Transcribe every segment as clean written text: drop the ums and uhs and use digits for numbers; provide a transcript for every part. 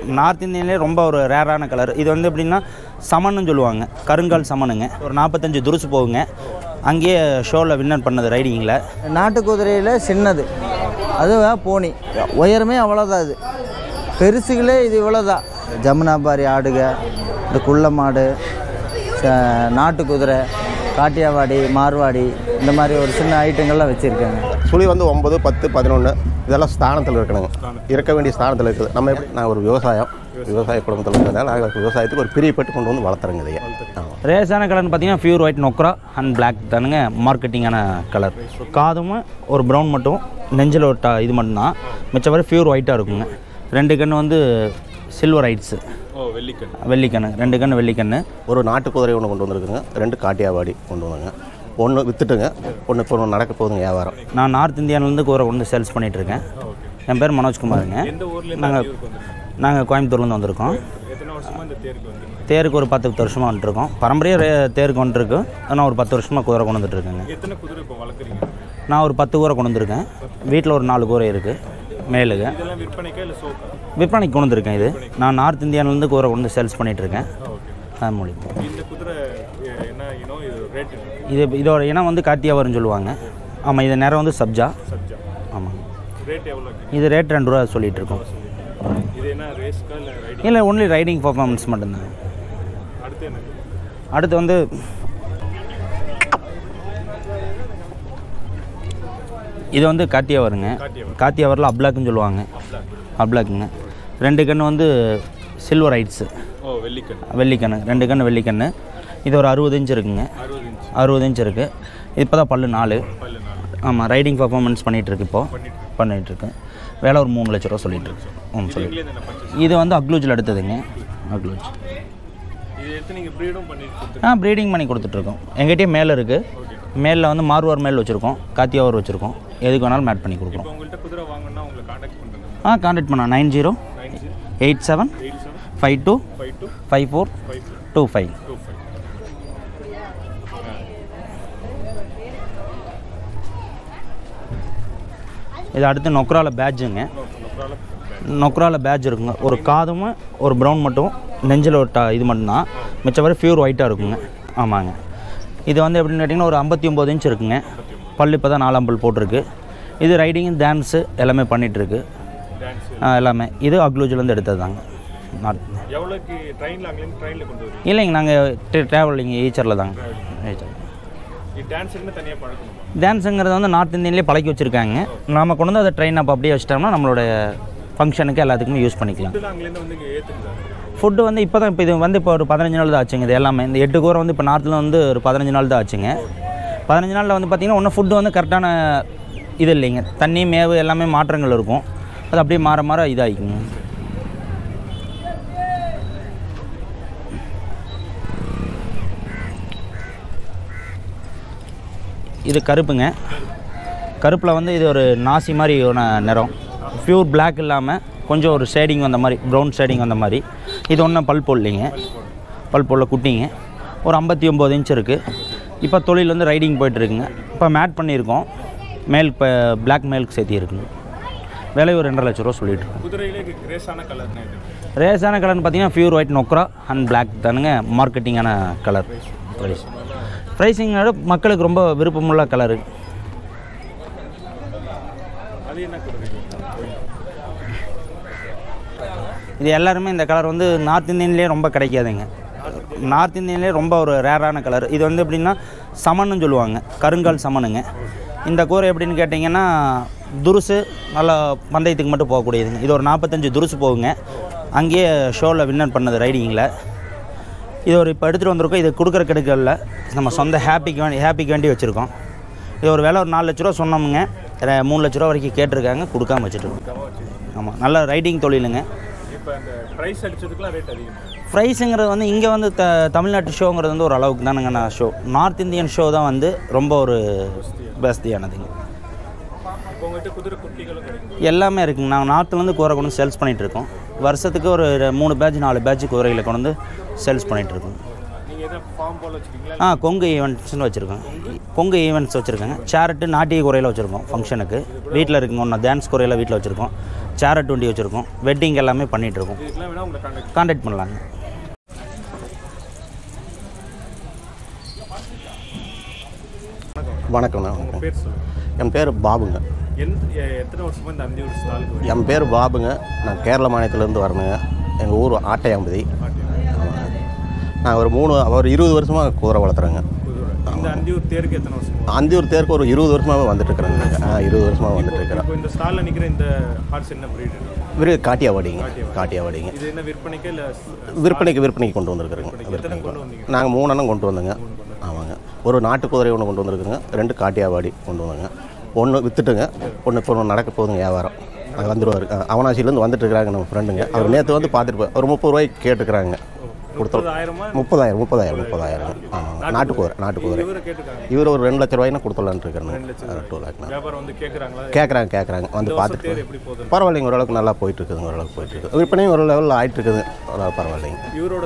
North இந்தியன்லேயே ரொம்ப ஒரு ரேரான கலர். இது வந்து எப்படின்னா சமன்னு சொல்லுவாங்க, கருங்கால் சமனுங்க. ஒரு 45 துருசு போகுங்க. அங்கேயே ஷோவில் வின்னர் பண்ணது ரைடிங்கில். நாட்டு குதிரையில் சின்னது, அதுதான் போனி. உயரமே அவ்வளோதான். இது பெருசுகளே இது இவ்வளோதான். ஜமுனாபாரி ஆடுக, இந்த குள்ள மாடு, நாட்டு குதிரை, காட்டியாவாடி, மார்வாடி, இந்த மாதிரி ஒரு சின்ன ஐட்டங்கள்லாம் வச்சுருக்காங்க. சுழி வந்து 9, 10, 11 இதெல்லாம் ஸ்தானத்தில் இருக்கணுங்க. இருக்க வேண்டிய ஸ்தானத்தில் இருக்குது. நம்ம எப்படி நாங்கள் ஒரு விவசாய குடும்பத்தில் இருக்கிறதால நாங்கள் விவசாயத்துக்கு ஒரு பிரியப்பட்டு கொண்டு வந்து வளர்த்துறோங்க. இதையே ரேஸான கலர்னு பார்த்தீங்கன்னா பியூர் ஒயிட் நொக்ரா அண்ட் பிளாக் தானுங்க மார்க்கெட்டிங்கான கலர். காதும் ஒரு ப்ரௌன் மட்டும், நெஞ்சில் ஒரு இது மட்டும்தான். மிச்சவரை பியூர் ஒயிட்டாக இருக்குங்க. 2 கன்று வந்து சில்வர் ஐட்ஸு, வெள்ளிக்கண்ணு, 2 கன்று வெள்ளிக்கண்ணு. ஒரு நாட்டு குதிரை ஒன்று கொண்டு வந்துருக்குங்க. 2 காட்டியாவாடி கொண்டு வந்தாங்க. ஒன்று விற்றுட்டுங்க, ஒன்று இப்போ நடக்க போகுதுங்க வியாபாரம். நான் நார்த் இந்தியாவிலேருந்து குதிரை கொண்டு சேல்ஸ் பண்ணிகிட்ருக்கேன். என் பேர் மனோஜ்குமாருங்க. நாங்கள் கோயம்புத்தூர்லேருந்து வந்திருக்கோம். தேருக்கு ஒரு 10 வருஷமாக வந்துட்டுருக்கோம். பரம்பரையாக தேருக்கு வந்துருக்கு. நான் ஒரு 10 வருஷமாக குதிரை கொண்டு வந்துட்டுருக்கேங்க. நான் ஒரு 10 குதிரை கொண்டு வந்திருக்கேன். வீட்டில் ஒரு 4 குதிரை இருக்குது மேலுங்க. விற்பனைக்கு கொண்டு வந்திருக்கேன். இது நான் நார்த் இந்தியாவிலேருந்து குதிரை கொண்டு சேல்ஸ் பண்ணிகிட்ருக்கேன். அது மூலிமா இதோட இனம் வந்து காட்டியாவர்னு சொல்லுவாங்க. ஆமாம், இது நேரம் வந்து சப்ஜா. ஆமாம், இது ரேட் 2 ரூபா சொல்லிகிட்ருக்கோம். இல்லை, ஒன்லி ரைடிங் பர்ஃபார்மன்ஸ் மட்டும்தான். அடுத்து வந்து இது வந்து காட்டியாவருங்க. காட்டியாவரில் அப்ளாக்குன்னு சொல்லுவாங்க. அப்ளாக்குங்க. 2 கன்று வந்து சில்வர் ஐட்ஸு, வெள்ளிக்கண்ணு, 2 கன்று வெள்ளிக்கண்ணு. இது ஒரு 60 இன்ச் இருக்குங்க. 60 இன்ச் இருக்குது. இப்போ தான் பல்லு 4. ஆமாம், ரைடிங் பர்ஃபார்மன்ஸ் பண்ணிகிட்ருக்கு. இப்போது பண்ணிகிட்ருக்கு. வேலை ஒரு 3 லட்ச ரூபா சொல்லிகிட்ருக்கு. சொல்லி இது வந்து அக்லூஜில் எடுத்ததுங்க. அக்லூஜ் ப்ரீடிங் பண்ணி கொடுத்துட்ருக்கோம். எங்கிட்டே மேலே இருக்குது. மேலில் வந்து மார்வார் மேல் வச்சுருக்கோம், காத்தியாவர் வச்சுருக்கோம். எதுக்கு வேணாலும் மேட் பண்ணி கொடுக்குறோம். கான்டாக்ட் பண்ணலாம் 9087 52 54 25. இது அடுத்து நொக்ராவில் பேட்ஜுங்க. நொக்ராவில் பேட்ஜ் இருக்குங்க. ஒரு காதும் ஒரு ப்ரௌன் மட்டும், நெஞ்சில் ஒரு இது மட்டும்தான். மிச்சவரை பியூர் ஒயிட்டாக இருக்குங்க. ஆமாங்க. இது வந்து எப்படின்னு கேட்டிங்கன்னா ஒரு 59 இன்ச் இருக்குங்க. பல் இப்போ தான் 4 பல் போட்டிருக்கு. இது ரைடிங்கு, டான்ஸு எல்லாமே பண்ணிகிட்ருக்கு. எல்லாமே இது அக்லூஜிலேருந்து எடுத்தது தாங்க. இல்லைங்க, நாங்கள் ட்ராவலிங் ஈச்சரில் தாங்க. டான்ஸுங்கிறது வந்து நார்த் இந்தியன்லேயே பழக்கி வச்சுருக்காங்க. நாம் கொண்டு வந்து அதை ட்ரெயின் அப்போ அப்படியே வச்சிட்டோம்னா நம்மளோட ஃபங்க்ஷனுக்கு எல்லாத்துக்குமே யூஸ் பண்ணிக்கலாம். ஃபுட்டு வந்து இப்போ தான் இது வந்து இப்போ ஒரு 15 நாள் தான் ஆச்சுங்க. இது எல்லாமே இந்த 8 கூரை வந்து இப்போ நார்த்தில் வந்து ஒரு 15 நாள் தான் ஆச்சுங்க. 15 நாளில் வந்து பார்த்திங்கன்னா ஒன்றும் ஃபுட்டு வந்து கரெக்டான இது இல்லைங்க. தண்ணி, மேவு எல்லாமே மாற்றங்கள் இருக்கும். அது அப்படியே மாற மாற இதாகிக்குங்க. இது கருப்புங்க. கருப்பில் வந்து இது ஒரு நாசி மாதிரி நிறம். பியூர் பிளாக் இல்லாமல் கொஞ்சம் ஒரு ஷேடிங் வந்த மாதிரி, ப்ரௌன் ஷேடிங் வந்த மாதிரி. இது ஒன்றும் பல் போடலைங்க. பல் போடல, குட்டிங்க. ஒரு 59 இன்ச் இருக்குது. இப்போ தொழில் வந்து ரைடிங் போய்ட்டுருக்குங்க. இப்போ மேட் பண்ணியிருக்கோம். மேல் இப்போ பிளாக் மேலுக்கு சேர்த்தி இருக்குங்க. விலை ஒரு 2.5 லட்ச ரூபா சொல்லிட்டு இருக்கோம். ரேஸான கலர்னு பார்த்தீங்கன்னா பியூர் ஒயிட் நொக்ரா அண்ட் பிளாக் தானுங்க மார்க்கெட்டிங்கான கலர். ப்ரைஸிங்கோட மக்களுக்கு ரொம்ப விருப்பமுள்ள கலரு. இது எல்லாருமே இந்த கலர் வந்து நார்த் இந்தியன்லேயே ரொம்ப கிடைக்காதுங்க. நார்த் இந்தியன்லேயே ரொம்ப ஒரு ரேரான கலர். இது வந்து எப்படின்னா சமன்னு சொல்லுவாங்க, கருங்கால் சமனுங்க. இந்த கூரை எப்படின்னு கேட்டிங்கன்னா துருசு நல்லா பந்தயத்துக்கு மட்டும் போகக்கூடியதுங்க. இது ஒரு 45 துருசு போகுங்க. அங்கேயே ஷோவில் வின்னர் பண்ணது ரைடிங்கில். இது ஒரு இப்போ எடுத்துகிட்டு வந்திருக்கோம். இது கொடுக்குற கெடுக்கல, நம்ம சொந்த ஹேப்பிக்கு வேண்டி வச்சுருக்கோம். இது ஒரு விலை ஒரு 4 லட்ச ரூபா சொன்னோமுங்க. 3 லட்ச ரூபா வரைக்கும் கேட்டிருக்காங்க, கொடுக்காம வச்சுட்டு. ஆமாம், நல்ல ரைடிங் தொழிலுங்க. ப்ரைஸுங்கிறது வந்து இங்கே வந்து தமிழ்நாட்டு ஷோங்கிறது வந்து ஒரு அளவுக்கு தானுங்க. நான் ஷோ நார்த் இந்தியன் ஷோ தான் வந்து ரொம்ப ஒரு பெஸ்தியானதுங்க. எல்லாமே இருக்குங்க. நாங்கள் நார்த்துலேருந்து குதிரை கொண்டு சேல்ஸ் பண்ணிகிட்ருக்கோம். வருஷத்துக்கு ஒரு 3 பேட்ச் 4 பேட்ச் குதிரைகளை கொண்டு வந்து சேல்ஸ் பண்ணிகிட்ருக்கோம். ஃபார்ம் போல வச்சுருக்கீங்களா? கொங்கு ஈவெண்ட்ஸ்னு வச்சுருக்கோம். கொங்கு ஈவெண்ட்ஸ் வச்சுருக்கோங்க. சேரட்டு நாட்டிய குறையில் வச்சுருக்கோம் ஃபங்க்ஷனுக்கு. வீட்டில் இருக்குங்க ஒன்று டான்ஸ் குறையில் வீட்டில் வச்சுருக்கோம். சேரட் வண்டி வச்சுருக்கோம். வெட்டிங் எல்லாமே பண்ணிகிட்ருக்கோம். கான்டாக்ட் பண்ணலாங்க. வணக்கம்ண்ணா. என் பேர் பாபுங்க. எத்தனை வருஷமாக இந்த அந்தியூர் ஸ்டாலுக்கு? என் பேர் பாபுங்க. நான் கேரள மாநிலத்திலேருந்து வரணுங்க. எங்கள் ஊர் ஆட்டையாம்பதி. நான் ஒரு 20 வருஷமாக குதிரை வளர்த்துறேங்க. இந்த அந்தியூர் தேருக்கு எத்தனை வருஷம்? அந்தியூர் தேருக்கு ஒரு 20 வருஷமாகவே வந்துட்டுருக்குறேங்க. 20 வருஷமாக வந்துட்டுருக்கிறேன். இந்த ஸ்டாலில் நிற்கிற இந்த ஹார்ஸ் என்ன ப்ரீடு? காட்டியாவாடிங்க. காட்டியாவாடிங்க. இது என்ன விற்பனைக்கு இல்லை? விற்பனைக்கு கொண்டு வந்திருக்கிறேங்க. நாங்கள் 3 அண்ணன் கொண்டு வந்தோங்க. ஆமாங்க. ஒரு நாட்டு குதிரை ஒன்று கொண்டு வந்திருக்குங்க. 2 காட்டியாவாடி கொண்டு வந்தோங்க. 1 விற்றுட்டுங்க. 1 இப்போ நடக்க போகுதுங்க வியாபாரம். அது வந்துடுவார். அவனாசிலேருந்து வந்துட்டு இருக்கிறாங்க நம்ம ஃப்ரெண்டுங்க. அவர் நேற்று வந்து பார்த்துட்டு ஒரு 30 ரூபாய்க்கு கேட்டுக்கிறாங்க. கொடுத்தோம். 30,000. ஆமாங்க. நாட்டு குதிரை. இவர் ஒரு 2 லட்ச ரூபாய்னா கொடுத்துடலான்னு இருக்கிறேங்க. 2 லேக் கேட்குறாங்க வந்து பார்த்துட்டு. பரவாயில்லைங்க. ஓரளவுக்கு நல்லா போயிட்டு இருக்குதுங்க. விற்பனையும் ஒரு லெவலில் ஆகிட்டு இருக்குது. பரவாயில்லைங்க.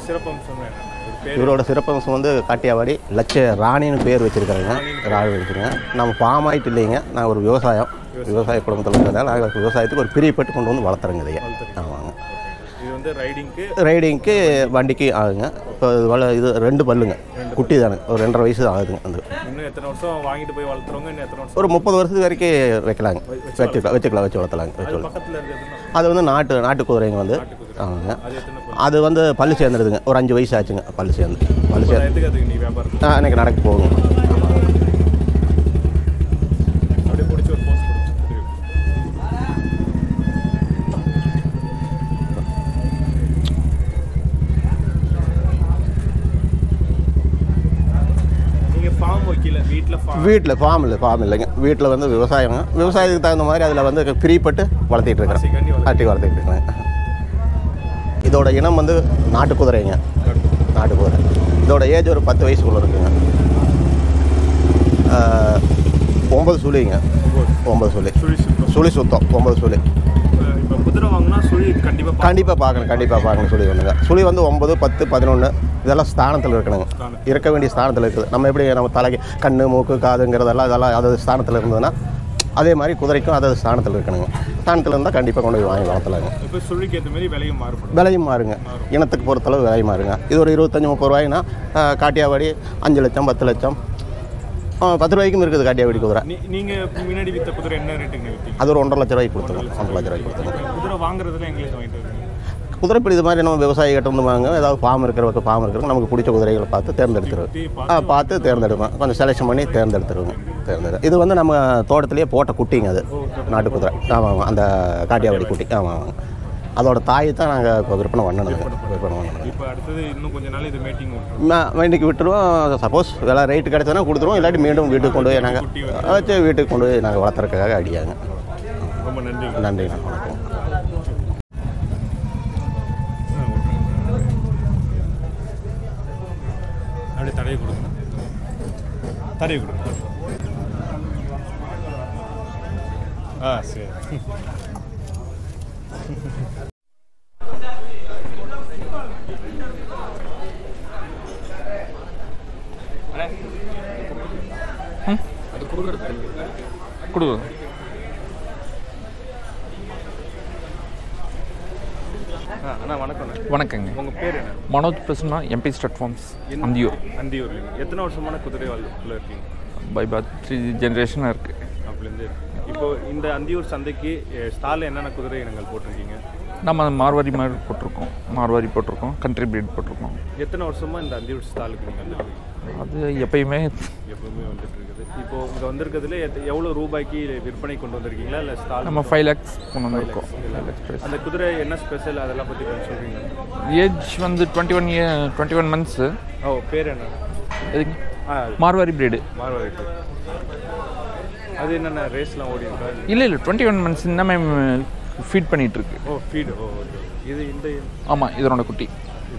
இவரோட சிறப்பம்சம் வந்து காட்டியாவாடி லட்ச ராணின்னு பேர் வச்சுருக்காங்க. நம்ம ஃபார்ம் ஆகிட்டு இல்லைங்க. நான் ஒரு விவசாய குடும்பத்தில் இருக்கிறதால நாங்கள் விவசாயத்துக்கு ஒரு பிரியப்பட்டு கொண்டு வந்து வளர்த்துறேங்க இதையே. ஆமாங்க. இது வந்து ரைடிங்க்கு வண்டிக்கு ஆகுங்க. இப்போ இது 2 பல்லுங்க. குட்டி தானே. ஒரு 2.5 வயசு ஆகுதுங்க. அந்த இன்னும் எத்தனை வருஷம் வாங்கிட்டு போய் வளர்த்துறவங்க? இன்னும் எத்தனை வருஷம்? ஒரு 30 வருஷத்துக்கு வரைக்கும் வைக்கலாங்க. வச்சு வளர்த்தலாங்க. அது வந்து நாட்டு குதிரைங்க வந்து. ஆமாங்க. அது வந்து பல்லு சேர்ந்துடுதுங்க. ஒரு 5 வயசு ஆச்சுங்க. பல்லு சேர்ந்து எனக்கு நடக்க போகுங்க. வீட்டில் ஃபார்ம் இல்லைங்க. வீட்டில் வந்து விவசாயத்துக்கு தகுந்த மாதிரி அதில் வந்து பிரியப்பட்டு வளர்த்திட்டு இருக்கிறேன். இதோட இனம் வந்து நாட்டு குதிரைங்க. இதோட ஏஜ் ஒரு 10 வயசுக்குள்ள இருக்குங்க. 9 சுழிங்க. 9 சுழி சுத்தம். 9 சுழி. குதிரை வாங்கினா சுழி கண்டிப்பாக பார்க்கணும். சுழி ஒன்றுங்க. சுழி வந்து 9, 10, 11 இதெல்லாம் ஸ்தானத்தில் இருக்கணுங்க. இருக்க வேண்டிய ஸ்தானத்தில் இருக்குது. நம்ம எப்படி நம்ம தலைக்கு கண், மூக்கு, காதுங்கிறதெல்லாம் அதெல்லாம் ஸ்தானத்தில் இருந்ததுன்னா அதே மாதிரி குதிரைக்கும் அதாவது ஸ்தானத்தில் இருக்கணுங்க. ஸ்தானத்தில் இருந்தால் கண்டிப்பாக கொண்டு போய் வாங்கி வளர்த்தலாங்க. இப்போ சுழிக்கு ஏற்ற மாதிரி விலையும் மாறுங்க. இனத்துக்கு பொறுத்தளவு விலையும் மாறுங்க. இது ஒரு 25-30 ரூபாய்னா காட்டியாவாடி 5 லட்சம், 10 லட்சம், 10 ரூபாய்க்கும் இருக்குது காட்டியாவாடி குதிரை. நீங்கள் முன்னாடி விற்ற குதிரை என்ன ரேட்டுங்க? அது ஒரு 1.5 லட்ச ரூபாய்க்கு கொடுத்துருவோம். 1.5 லட்ச ரூபாய்க்கு கொடுத்துருவோம். குதிரை வாங்குறதுல எங்களுக்கு வாங்கிட்டு வருவீங்க? குதிரை இப்போ இது மாதிரி நம்ம விவசாயிகிட்ட வந்து வாங்க. ஏதாவது ஃபார்ம் இருக்கிறவங்க நமக்கு பிடிச்ச குதிரைகளை பார்த்து தேர்ந்தெடுப்பேன். கொஞ்சம் செலெக்ஷன் பண்ணி தேர்ந்தெடுத்துருவோங்க. இது வந்து நம்ம தோட்டத்திலேயே போட்ட குட்டிங்க. அது நாட்டு குதிரை. ஆமாம். அந்த காட்டியாவாடி குட்டி. ஆமாம். அதோட தாயை தான் நாங்கள் இப்போ விற்பனை பண்ணணுங்க. இப்போ அடுத்தது இன்னும் கொஞ்ச நாள் இது மீட்டிங் விட்டுருவோம். சப்போஸ் விலை ரேட்டு கிடைச்சதுன்னா கொடுத்துருவோம். இல்லாட்டி மீண்டும் வீட்டுக்கு கொண்டு போய் நாங்கள் வளர்த்துறதுக்காக அடியாங்க. ரொம்ப நன்றி. வணக்கம். அப்படியே தடவை கொடுங்க. சரி. கொடு. வணக்கங்க. உங்கள் பேர் என்ன? Manoj Prasanna, MP start farms, Anthiyur. எத்தனை வருஷமான குதிரை வளர்ப்புல இருக்கீங்க? பை பர்த் 3 ஜென்ரேஷனாக இருக்குது. அப்படிலேருந்து இப்போ இந்த அந்தியூர் சந்தைக்கு ஸ்டாலில் என்னென்ன குதிரை இனங்கள் போட்டிருக்கீங்க? நம்ம மார்வாரி மாதிரி போட்டிருக்கோம். கண்ட்ரி பிரீட் போட்டிருக்கோம். எத்தனை வருஷமாக இந்த அந்தியூர் ஸ்டாலுக்கு நீங்கள் அது எப்பயுமே வந்துட்டு இருக்குது. இப்போ இங்கே வந்திருக்கிறதுல எவ்வளோ ரூபாய்க்கு விற்பனை கொண்டு வந்திருக்கீங்களா? இல்லை ஸ்டால் நம்ம 5 lakhs கொண்டு வந்திருக்கோம். அந்த குதிரை என்ன ஸ்பெஷல் அதெல்லாம் பற்றி சொல்கிறீங்க? ஏஜ் வந்து 21 மந்த்ஸு. பேர் என்ன? எதுங்க? மார்வாரி பிரீடு. அது என்னென்ன ரேஸ்லாம் ஓடி இருக்கா? இல்லை 21 மந்த்ஸ் இன்னமே ஃபீட் பண்ணிகிட்ருக்கு. ஃபீடு. இது இந்த ஆமாம், இதனோட குட்டி.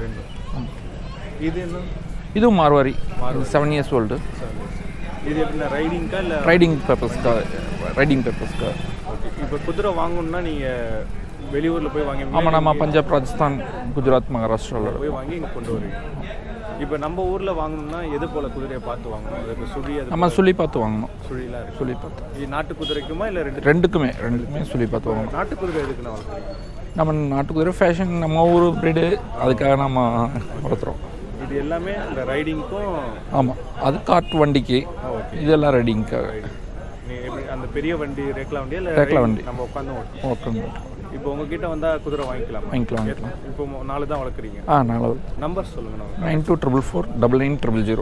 இது என்ன? இதுவும் மார்வாரி. 7 years old. இது எப்படின்னா ரைடிங்க்கா இல்லை? ரைடிங் பர்பஸ்க்காக. ஓகே. இப்போ குதிரை வாங்கணுன்னா நீங்கள் வெளியூரில் போய் வாங்கி? ஆமாம், நம்ம பஞ்சாப், ராஜஸ்தான், குஜராத், மகாராஷ்டிராவில் போய் வாங்கி இங்கே கொண்டு வருவீங்க. இப்போ நம்ம ஊரில் வாங்கணும்னா எது போல் குதிரையை பார்த்து வாங்கணும்? அதுக்கு சுழி நம்ம சுழி பார்த்து வாங்கணும். சுழிலாம் இருக்கு. சுழி பார்த்து. இது நாட்டு குதிரைக்குமா இல்லை ரெண்டுக்குமே சுழி பார்த்து வாங்கணும். நாட்டு குதிரை எதுக்குன்னா வளர்க்குறீங்க? நம்ம நாட்டு குதிரை ஃபேஷன், நம்ம ஊர் ப்ரீடு, அதுக்காக நம்ம வளர்த்துறோம். இது எல்லாமே இந்த ரைடிங்க்கும்? ஆமாம், அது காட்டு வண்டிக்கு, இதெல்லாம் ரைடிங்க்காக. எப்படி அந்த பெரிய வண்டி ரேக்லா வண்டியா இல்லை ரேக்லா வண்டி நம்ம உட்காந்து இப்போ உங்ககிட்ட வந்தால் குதிரை வாங்கிக்கலாம். இப்போ 4 தான் வளர்க்குறீங்க? 4. நம்பர் சொல்லுங்கள். 9244499000.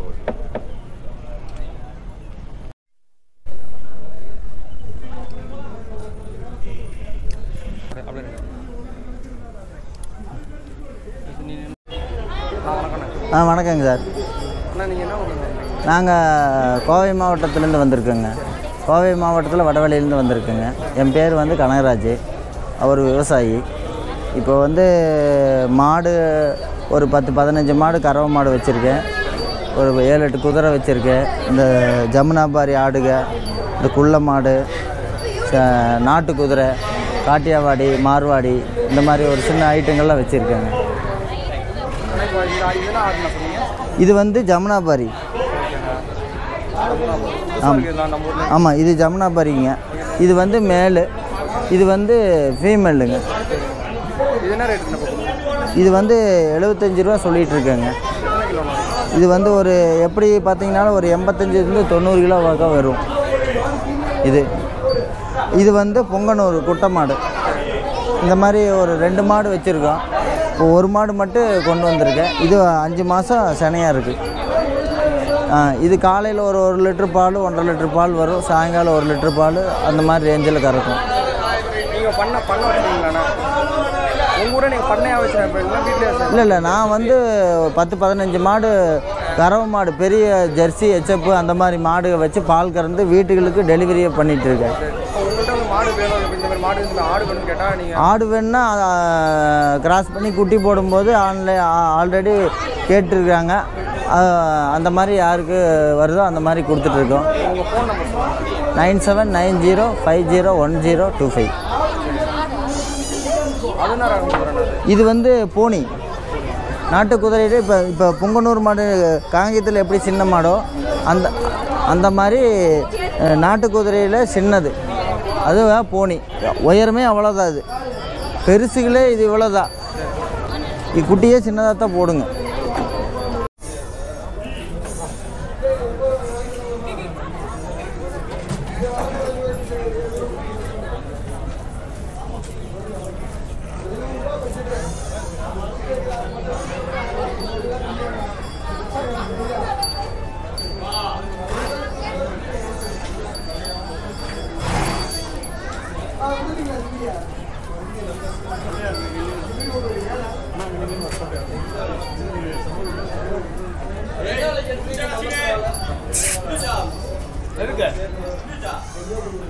வணக்கங்க சார். நாங்கள் கோவை மாவட்டத்துலேருந்து வந்திருக்கோங்க. கோவை மாவட்டத்தில் வடவழியிலேருந்து வந்திருக்குங்க. என் பேர் வந்து கனகராஜ். அவர் விவசாயி. இப்போ வந்து மாடு ஒரு 10-15 மாடு கறவை மாடு வச்சுருக்கேன். ஒரு 7-8 குதிரை வச்சுருக்கேன். இந்த ஜமுனாபாரி ஆடுக, இந்த குள்ள மாடு, நாட்டு குதிரை, காட்டியாவாடி, மார்வாடி, இந்த மாதிரி ஒரு சின்ன ஐட்டங்கள்லாம் வச்சுருக்கேங்க. இது வந்து ஜமுனாபாரி. ஆமாம், இது ஜமுனாபாரிங்க. இது வந்து மேலு, இது வந்து ஃபீமேலுங்க. இது வந்து 75 ரூபா சொல்லிகிட்டு இருக்கேங்க. இது வந்து ஒரு எப்படி பார்த்தீங்கன்னா ஒரு 85-90 கிலோ வரைக்கும் வரும். இது வந்து பொங்கனூர் குட்டை மாடு. இந்த மாதிரி ஒரு 2 மாடு வச்சுருக்கோம். இப்போ ஒரு மாடு மட்டும் கொண்டு வந்திருக்கேன். இது 5 மாதம் சனையாக இருக்குது. இது காலையில் ஒரு 1 லிட்டர் பால், 1.5 லிட்டர் பால் வரும். சாயங்காலம் 1 லிட்டர் பால், அந்த மாதிரி ரேஞ்சில் கறக்கும். நீங்கள் பண்ண வச்சுருக்கீங்களாண்ணா? உங்கள் ஊரை நீங்கள் பண்ணையாக வச்சுருக்கீங்களா வீட்டில்? இல்லை, நான் வந்து 10-15 மாடு கறவை மாடு, பெரிய ஜெர்சி, ஹெச்எப்பு அந்த மாதிரி மாடு வச்சு பால் கறந்து வீட்டுகளுக்கு டெலிவரியே பண்ணிகிட்ருக்கேன். ஆடு வேணுன்னா கிராஸ் பண்ணி குட்டி போடும்போது ஆல்ரெடி கேட்டுருக்காங்க. அந்த மாதிரி யாருக்கு வருதோ அந்த மாதிரி கொடுத்துட்ருக்கோம். 9790501025. இது வந்து போனி நாட்டு குதிரையிலே. இப்போ பொங்கனூர் மாடு காங்கேயத்தில் எப்படி சின்ன மாடோ அந்த மாதிரி நாட்டு குதிரையில் சின்னது, அதுதான் போனி. உயரமே அவ்வளோதான். இது பெருசுகளே இது இவ்வளோதான். இது குட்டியே சின்னதாக தான் போடுங்க. இருக்கு